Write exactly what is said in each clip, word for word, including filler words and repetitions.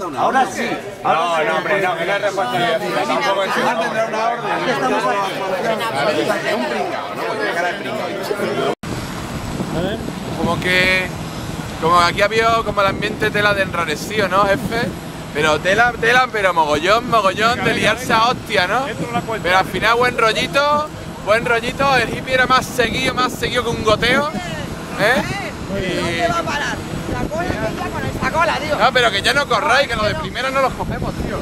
una Ahora orden. sí. No, no, hombre, no, que no es responsabilidad. Tampoco es Igual tendrá una orden. Es un pringao, ¿no? Pues tiene cara de pringao. Como que... Como aquí había como el ambiente tela de enrarecido, ¿no, jefe? Pero tela, tela, pero mogollón, mogollón de liarse a hostia, ¿no? Pero al final buen rollito, buen rollito, el hippie era más seguido, más seguido que un goteo, ¿eh? ¿Dónde va a parar? La cola que ya con esta cola, tío. No, pero que ya no corráis, que los de primera no los cogemos, tío.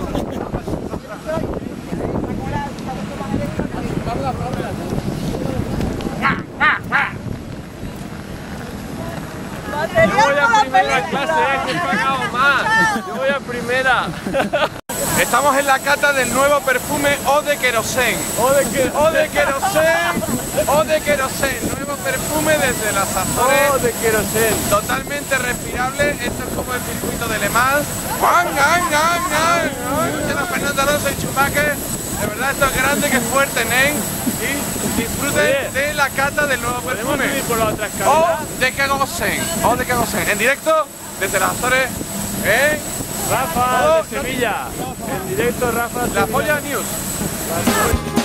Yo voy a primera clase, eh, que he pagado más. Yo voy a primera. Estamos en la cata del nuevo perfume Eau de Querosén. O de que, Eau de Querosén, Eau de Querosén, nuevo perfume desde las Azores. oh, de querosén. Totalmente respirable, esto es como el circuito de Le Mans. ¡Gan, gan, gan, gan! Lleno Fernando Alonso y Schumacher. De verdad esto es grande, que es fuerte, ¿eh? Y disfruten Oye, de la cata del nuevo ¿podemos perfume. subir por la otra escalera? Eau de Querosén, Eau de Querosén, en directo desde las Azores, ¿eh? Rafa Oh, de Sevilla. En directo, Rafa de La Sevilla. Polla News.